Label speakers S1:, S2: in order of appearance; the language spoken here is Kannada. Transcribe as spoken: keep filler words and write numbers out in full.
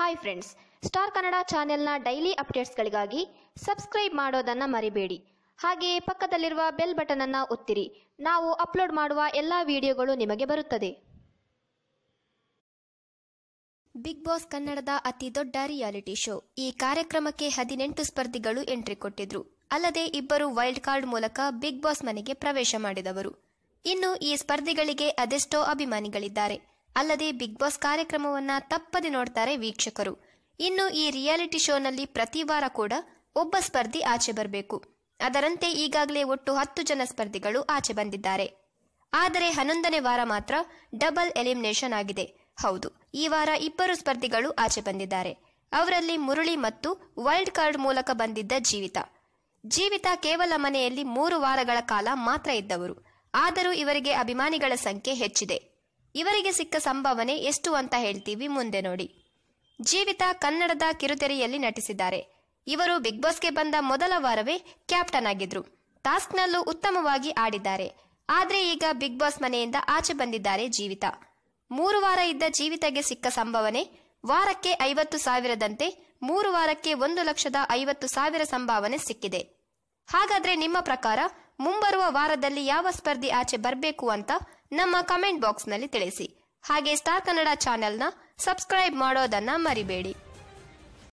S1: ಹಾಯ್ ಫ್ರೆಂಡ್ಸ್, ಸ್ಟಾರ್ ಕನ್ನಡ ಚಾನೆಲ್ನ ಡೈಲಿ ಅಪ್ಡೇಟ್ಸ್ಗಳಿಗಾಗಿ ಸಬ್ಸ್ಕ್ರೈಬ್ ಮಾಡೋದನ್ನು ಮರಿಬೇಡಿ. ಹಾಗೆಯೇ ಪಕ್ಕದಲ್ಲಿರುವ ಬೆಲ್ ಬಟನ್ ಅನ್ನು ಒತ್ತಿರಿ. ನಾವು ಅಪ್ಲೋಡ್ ಮಾಡುವ ಎಲ್ಲ ವಿಡಿಯೋಗಳು ನಿಮಗೆ ಬರುತ್ತದೆ. ಬಿಗ್ ಬಾಸ್ ಕನ್ನಡದ ಅತಿ ದೊಡ್ಡ ರಿಯಾಲಿಟಿ ಶೋ. ಈ ಕಾರ್ಯಕ್ರಮಕ್ಕೆ ಹದಿನೆಂಟು ಸ್ಪರ್ಧಿಗಳು ಎಂಟ್ರಿ ಕೊಟ್ಟಿದ್ರು. ಅಲ್ಲದೆ ಇಬ್ಬರು ವೈಲ್ಡ್ ಕಾರ್ಡ್ ಮೂಲಕ ಬಿಗ್ ಬಾಸ್ ಮನೆಗೆ ಪ್ರವೇಶ ಮಾಡಿದವರು. ಇನ್ನು ಈ ಸ್ಪರ್ಧಿಗಳಿಗೆ ಅದೆಷ್ಟೋ ಅಭಿಮಾನಿಗಳಿದ್ದಾರೆ. ಅಲ್ಲದೆ ಬಿಗ್ ಬಾಸ್ ಕಾರ್ಯಕ್ರಮವನ್ನ ತಪ್ಪದೆ ನೋಡ್ತಾರೆ ವೀಕ್ಷಕರು. ಇನ್ನು ಈ ರಿಯಾಲಿಟಿ ಶೋನಲ್ಲಿ ಪ್ರತಿ ವಾರ ಕೂಡ ಒಬ್ಬ ಸ್ಪರ್ಧಿ ಆಚೆ ಬರಬೇಕು. ಅದರಂತೆ ಈಗಾಗಲೇ ಒಟ್ಟು ಹತ್ತು ಜನ ಸ್ಪರ್ಧಿಗಳು ಆಚೆ ಬಂದಿದ್ದಾರೆ. ಆದರೆ ಹನ್ನೊಂದನೇ ವಾರ ಮಾತ್ರ ಡಬಲ್ ಎಲಿಮಿನೇಷನ್ ಆಗಿದೆ. ಹೌದು, ಈ ವಾರ ಇಬ್ಬರು ಸ್ಪರ್ಧಿಗಳು ಆಚೆ ಬಂದಿದ್ದಾರೆ. ಅವರಲ್ಲಿ ಮುರಳಿ ಮತ್ತು ವೈಲ್ಡ್ ಕಾರ್ಡ್ ಮೂಲಕ ಬಂದಿದ್ದ ಜೀವಿತ. ಜೀವಿತ ಕೇವಲ ಮನೆಯಲ್ಲಿ ಮೂರು ವಾರಗಳ ಕಾಲ ಮಾತ್ರ ಇದ್ದವರು. ಆದರೂ ಇವರಿಗೆ ಅಭಿಮಾನಿಗಳ ಸಂಖ್ಯೆ ಹೆಚ್ಚಿದೆ. ಇವರಿಗೆ ಸಿಕ್ಕ ಸಂಭಾವನೆ ಎಷ್ಟು ಅಂತ ಹೇಳ್ತೀವಿ, ಮುಂದೆ ನೋಡಿ. ಜೀವಿತ ಕನ್ನಡದ ಕಿರುತೆರೆಯಲ್ಲಿ ನಟಿಸಿದ್ದಾರೆ. ಇವರು ಬಿಗ್ ಬಾಸ್ಗೆ ಬಂದ ಮೊದಲ ವಾರವೇ ಕ್ಯಾಪ್ಟನ್ ಆಗಿದ್ರು. ಟಾಸ್ಕ್ನಲ್ಲೂ ಉತ್ತಮವಾಗಿ ಆಡಿದ್ದಾರೆ. ಆದ್ರೆ ಈಗ ಬಿಗ್ ಬಾಸ್ ಮನೆಯಿಂದ ಆಚೆ ಬಂದಿದ್ದಾರೆ ಜೀವಿತ. ಮೂರು ವಾರ ಇದ್ದ ಜೀವಿತಗೆ ಸಿಕ್ಕ ಸಂಭಾವನೆ ವಾರಕ್ಕೆ ಐವತ್ತು ಸಾವಿರದಂತೆ ಮೂರು ವಾರಕ್ಕೆ ಒಂದು ಲಕ್ಷದ ಐವತ್ತು ಸಾವಿರ ಸಂಭಾವನೆ ಸಿಕ್ಕಿದೆ. ಹಾಗಾದ್ರೆ ನಿಮ್ಮ ಪ್ರಕಾರ ಮುಂಬರುವ ವಾರದಲ್ಲಿ ಯಾವ ಸ್ಪರ್ಧಿ ಆಚೆ ಬರಬೇಕು ಅಂತ ನಮ್ಮ ಕಮೆಂಟ್ ಬಾಕ್ಸ್ ನಲ್ಲಿ ತಿಳಿಸಿ. ಹಾಗೆ ಸ್ಟಾರ್ ಕನ್ನಡ ಚಾನೆಲ್ನ ಸಬ್ಸ್ಕ್ರೈಬ್ ಮಾಡೋದನ್ನ ಮರಿಬೇಡಿ.